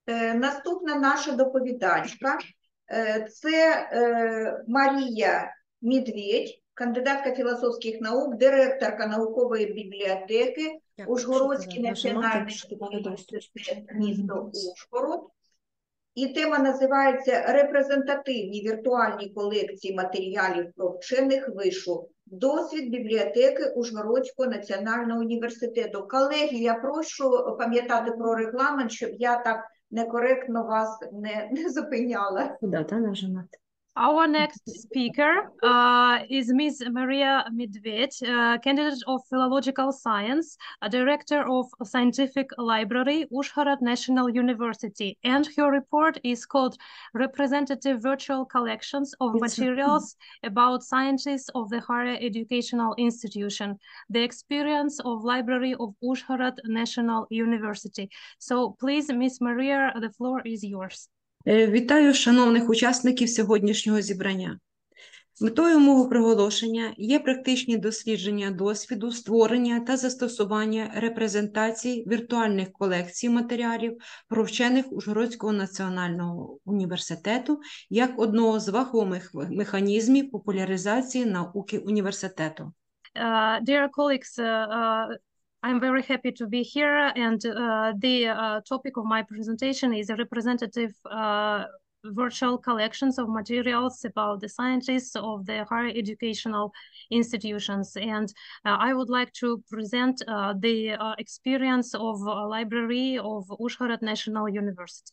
Наступна наша доповідачка – це Марія Медведь, кандидатка філософських наук, директорка наукової бібліотеки Ужгородський національний університет, місто Ужгород. І тема називається «Репрезентативні віртуальні колекції матеріалів про вчених вишу. Досвід бібліотеки Ужгородського національного університету». Колеги, я прошу пам'ятати про регламент, щоб я так некоректно вас не зупиняла. Куда там нажимати? Our next speaker is Ms. Maria Medved, candidate of philological science, a director of scientific library, Uzhhorod National University, and her report is called Representative Virtual Collections of Materials about Scientists of the Higher Educational Institution, the experience of Library of Uzhhorod National University. So please, Ms. Maria, the floor is yours. Вітаю шановних учасників сьогоднішнього зібрання. Метою мого проголошення є практичні дослідження досвіду, створення та застосування репрезентацій віртуальних колекцій матеріалів про вчених Ужгородського національного університету як одного з вагомих механізмів популяризації науки університету. Dear colleagues, I'm very happy to be here, and the topic of my presentation is a representative virtual collections of materials about the scientists of the higher educational institutions. And I would like to present the experience of a library of Uzhhorod National University.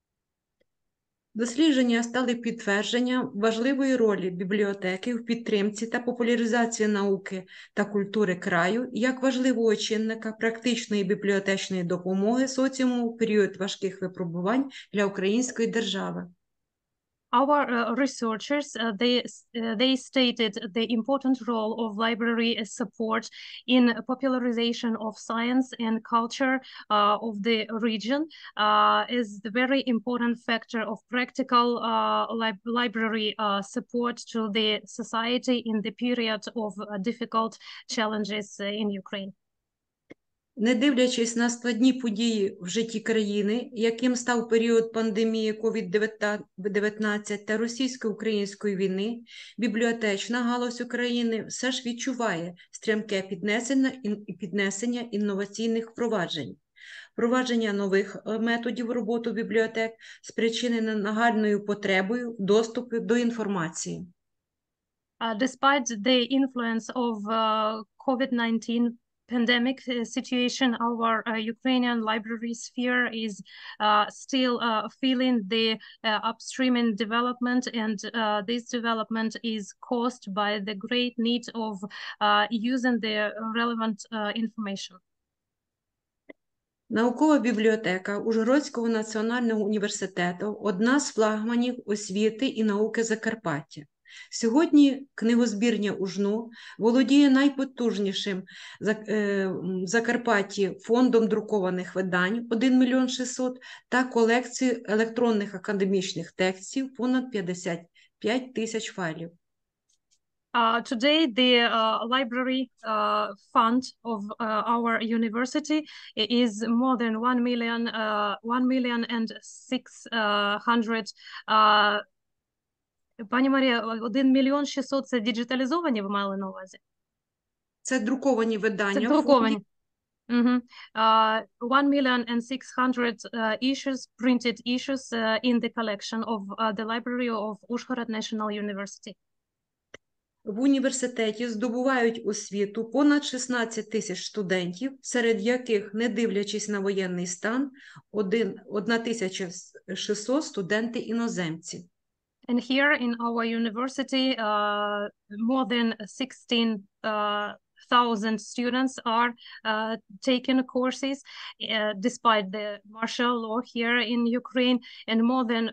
Дослідження стали підтвердженням важливої ролі бібліотеки в підтримці та популяризації науки та культури краю як важливого чинника практичної бібліотечної допомоги соціуму в період важких випробувань для української держави. Our researchers, they stated the important role of library support in popularization of science and culture of the region is the very important factor of practical library support to the society in the period of difficult challenges in Ukraine. Не дивлячись на складні події в житті країни, яким став період пандемії COVID-19 та російсько-української війни, бібліотечна галузь України все ж відчуває стрімке піднесення інноваційних впроваджень. Впровадження нових методів роботи бібліотек спричинене нагальною потребою в доступі до інформації. Despite the influence of COVID-19 pandemic situation, our Ukrainian library sphere is still feeling the upstream in development, and this development is caused by the great need of using the relevant information. Наукова бібліотека Ужгородського національного університету – одна з флагманів освіти і науки Закарпаття. Сьогодні книгозбірня УЖНУ володіє найпотужнішим в Закарпатті фондом друкованих видань 1 мільйон 600 та колекцією електронних академічних текстів понад 55 тисяч файлів. Today, the library fund of our university is more than 1 million and 600. Пані Марія, 1 мільйон 600 – це діджиталізовані, ви мали на увазі? Це друковані видання. Це друковані. 1 million and 600 issues, printed issues in the collection of the library of Uzhhorod National University. В університеті здобувають освіту понад 16 тисяч студентів, серед яких, не дивлячись на воєнний стан, 1600 студенти-іноземці. And here in our university, more than 16,000 students are taking courses despite the martial law here in Ukraine, and more than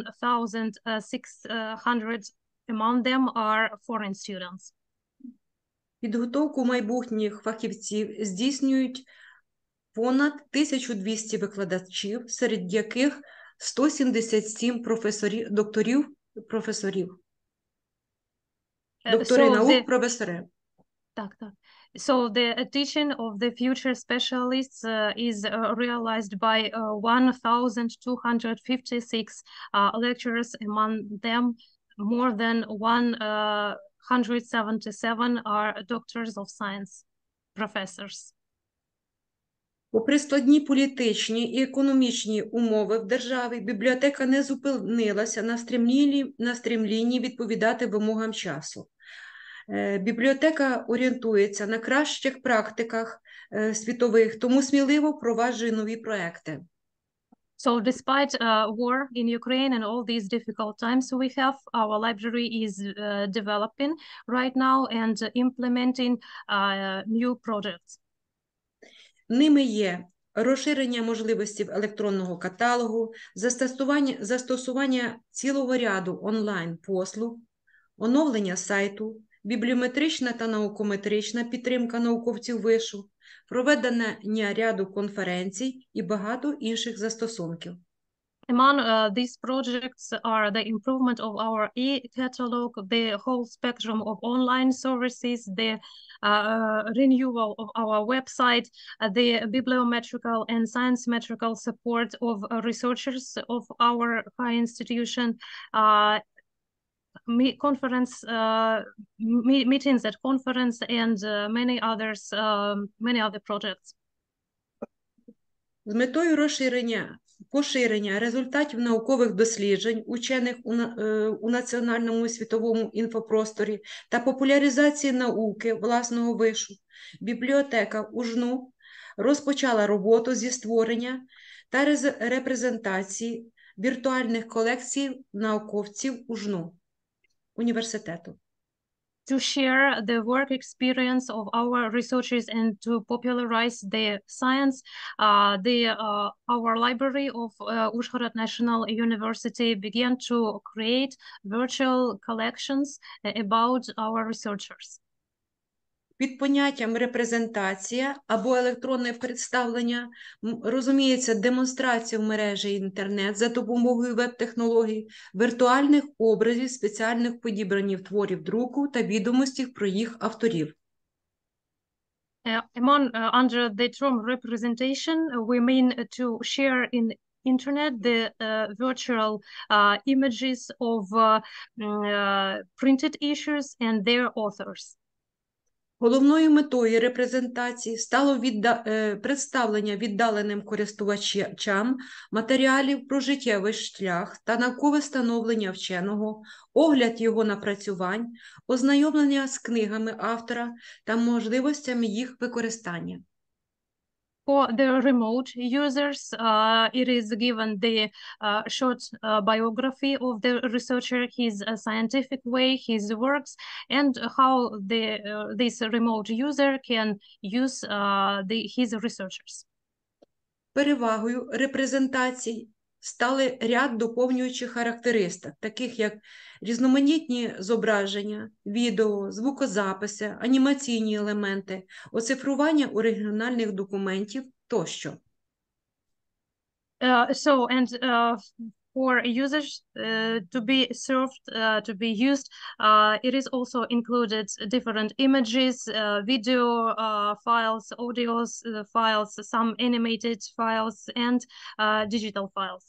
1,600 among them are foreign students. Підготовку майбутніх фахівців здійснюють понад 1200 викладачів, серед яких 177 докторів наук, професори. Так. So the teaching of the future specialists is realized by 1,256 lecturers, among them more than 177 are doctors of science, professors. Попри складні політичні і економічні умови в державі, бібліотека не зупинилася на стремлінні відповідати вимогам часу. Бібліотека орієнтується на кращих практиках світових, тому сміливо впроваджує нові проекти. So despite war in Ukraine and all these difficult times we have, our library is developing right now and implementing new projects. Ними є розширення можливостей електронного каталогу, застосування цілого ряду онлайн-послуг, оновлення сайту, бібліометрична та наукометрична підтримка науковців вишу, проведення ряду конференцій і багато інших застосунків. Among these projects are the improvement of our e-catalog, the whole spectrum of online services, the renewal of our website, the bibliometrical and science metrical support of researchers of our high institution, meetings at conference, and many other projects. З метою поширення результатів наукових досліджень учених у національному і світовому інфопросторі та популяризації науки власного вишу, бібліотека УЖНУ розпочала роботу зі створення та репрезентації віртуальних колекцій науковців УЖНУ університету. To share the work experience of our researchers and to popularize the science, our library of Uzhhorod National University began to create virtual collections about our researchers. Під поняттям репрезентація або електронне представлення розуміється демонстрація в мережі інтернет за допомогою веб-технологій, віртуальних образів, спеціальних підібранів творів друку та відомостей про їх авторів. Under the term representation, we mean to share in internet the virtual images of printed issues and their authors. Головною метою репрезентації стало представлення віддаленим користувачам матеріалів про життєвий шлях та наукове становлення вченого, огляд його напрацювань, ознайомлення з книгами автора та можливостями їх використання. For the remote users, it is given the short biography of the researcher, his scientific way, his works, and how this remote user can use his researchers. Перевагою репрезентацій стали ряд доповнюючих характеристик, таких як різноманітні зображення, відео, звукозаписи, анімаційні елементи, оцифрування оригінальних документів тощо. For users to be served, to be used, it is also included different images, video files, audios files, some animated files, and digital files.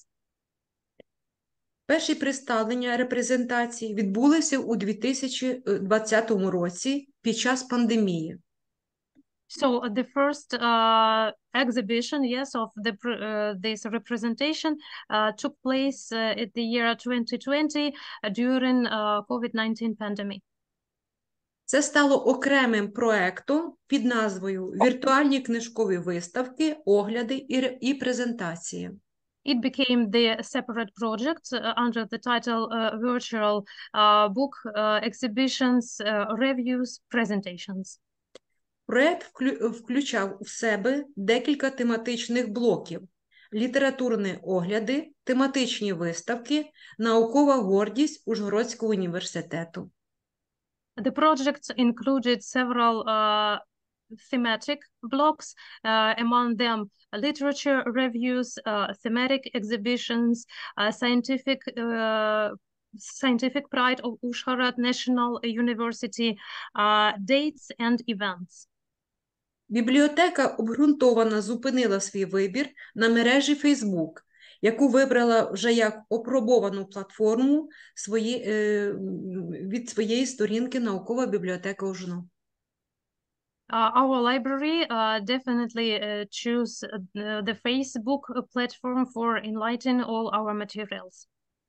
Перші представлення репрезентації відбулися у 2020 році під час пандемії. So the first exhibition, yes, of this representation took place at the year 2020 during COVID-19 pandemic. Це стало окремим проектом під назвою «Віртуальні книжкові виставки, огляди і презентації». It became the separate project under the title Virtual Book Exhibitions, Reviews, Presentations. Проект включав у себе декілька тематичних блоків: літературні огляди, тематичні виставки, наукова гордість Ужгородського університету. The project included several thematic blocks, among them literature reviews, thematic exhibitions, scientific pride of Uzhhorod National University, dates and events. Бібліотека обґрунтовано зупинила свій вибір на мережі Facebook, яку вибрала вже як опробовану платформу від своєї сторінки Наукова бібліотека УЖНУ. Our library definitely choose the Facebook platform for enlightening all our materials.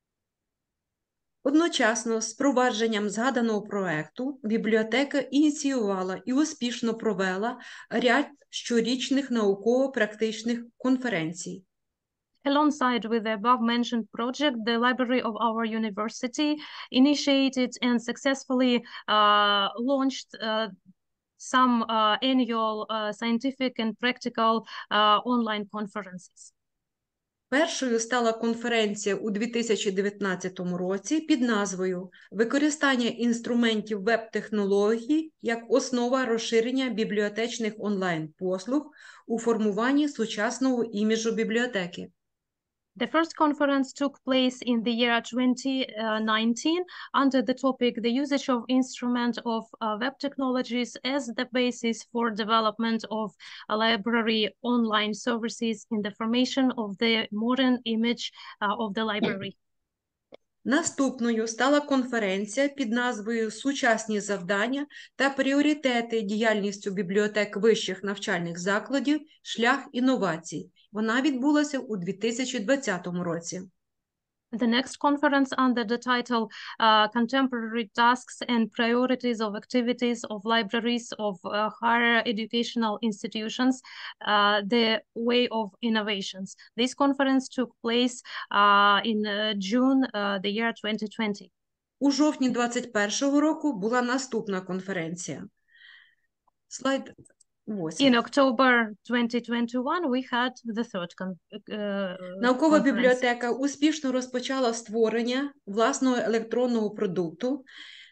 Одночасно з впровадженням згаданого проекту бібліотека ініціювала і успішно провела ряд щорічних науково-практичних конференцій. Alongside with the above-mentioned project, the library of our university initiated and successfully launched some annual scientific and practical online conferences. Першою стала конференція у 2019 році під назвою «Використання інструментів веб-технологій як основа розширення бібліотечних онлайн-послуг у формуванні сучасного іміджу бібліотеки». The first conference took place in the year 2019 under the topic the usage of instrument of web technologies as the basis for development of a library online services in the formation of the modern image of the library. Наступною стала конференція під назвою «Сучасні завдання та пріоритети діяльністю бібліотек вищих навчальних закладів. Шлях інновацій». Вона відбулася у 2020 році. The next conference under the title Contemporary Tasks and Priorities of Activities of Libraries of Higher Educational Institutions, The Way of Innovations. This conference took place in June the year 2020. У жовтні 2021 року була наступна конференція. Слайд 8. In October 2021, we had the third Наукова conference. бібліотека успішно розпочала створення власного електронного продукту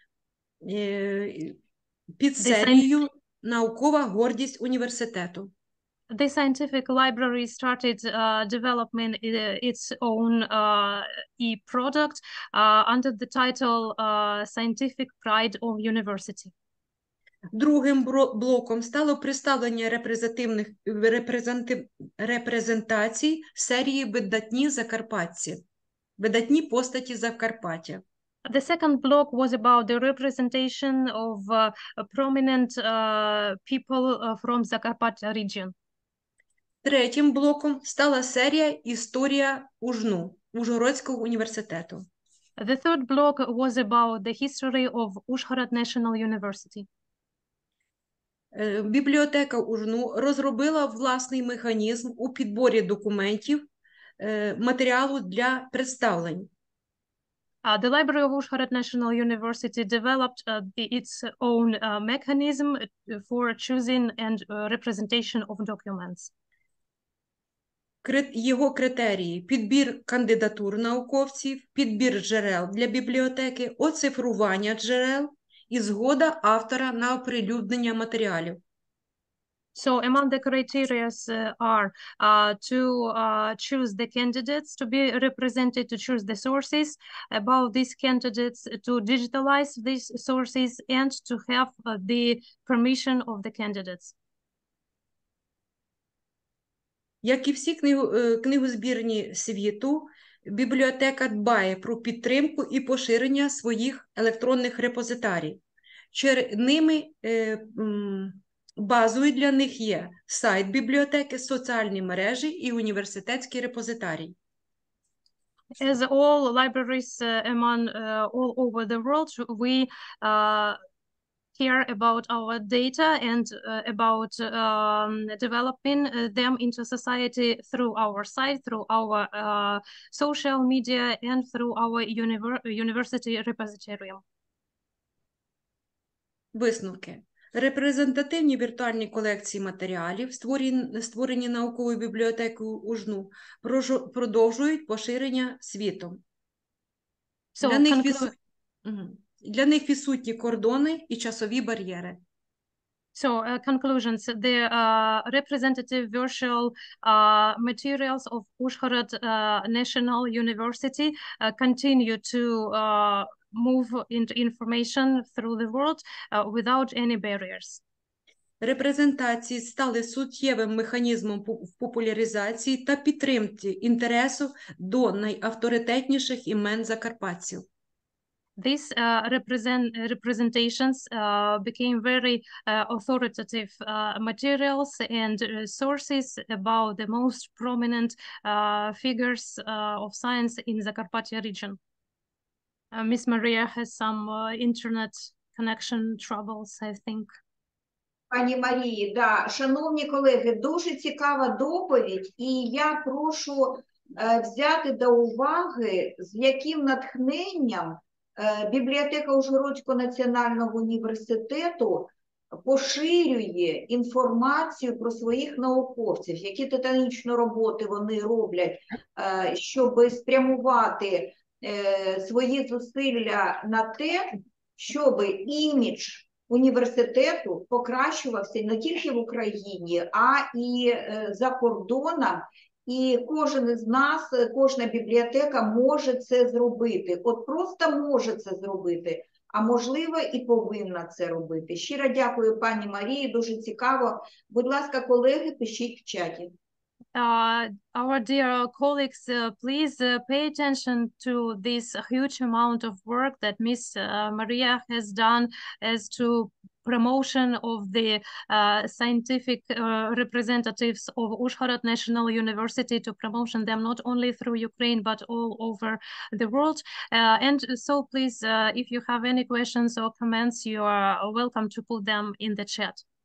під серією «Наукова гордість університету». The scientific library started developing its own e-product under the title Scientific Pride of University. Другим блоком стало представлення репрезентацій серії «Видатні закарпатці», «Видатні постаті Закарпаття». The second block was about the representation of prominent people from Zakarpattia region. Третім блоком стала серія «Історія УЖНУ» Ужгородського університету. The third block was about the history of Uzhhorod National University. Бібліотека УЖНУ розробила власний механізм у підборі документів, матеріалу для представлень. The Library of Uzhhorod National University developed its own mechanism for choosing and representation of documents. Його критерії – підбір кандидатур науковців, підбір джерел для бібліотеки, оцифрування джерел і згода автора на оприлюднення матеріалів. So among the criteria are to choose the candidates to be represented, to choose the sources about these candidates, to digitalize these sources, and to have the permission of the candidates. Як і всі книгозбірні світу, бібліотека дбає про підтримку і поширення своїх електронних репозитарій. Базою для них є сайт бібліотеки, соціальні мережі і університетський репозитарій. As all libraries among all over the world, we care about our data and about developing them into society through our site, through our social media, and through our university repository. Висновки. Репрезентативні віртуальні колекції матеріалів, створені науковою бібліотекою УЖНУ, продовжують поширення світом. Для них відсутні кордони і часові бар'єри. So, conclusions. The representative virtual materials of Uzhhorod National University continue to move into information through the world without any barriers. репрезентації стали суттєвим механізмом в популяризації та підтримці інтересу до найавторитетніших імен закарпатців. These representations became very authoritative materials and sources about the most prominent figures of science in the Carpathia region. Miss Maria has some internet connection troubles, I think. Пані Марії, да, шановні колеги, дуже цікава доповідь, і я прошу взяти до уваги, з яким натхненням бібліотека Ужгородського національного університету поширює інформацію про своїх науковців, які титанічні роботи вони роблять, щоб спрямувати свої зусилля на те, щоб імідж університету покращувався не тільки в Україні, а і за кордоном. І кожен із нас, кожна бібліотека може це зробити. От просто може це зробити, а можливо і повинна це робити. Щиро дякую, пані Марії, дуже цікаво. Будь ласка, колеги, пишіть в чаті. Our dear colleagues, please pay attention to this huge amount of work that Miss Maria has done as to promotion of the scientific representatives of Uzhhorod National University, to promotion them not only through Ukraine but all over the world. And so please, if you have any questions or comments, you are welcome to put them in the chat.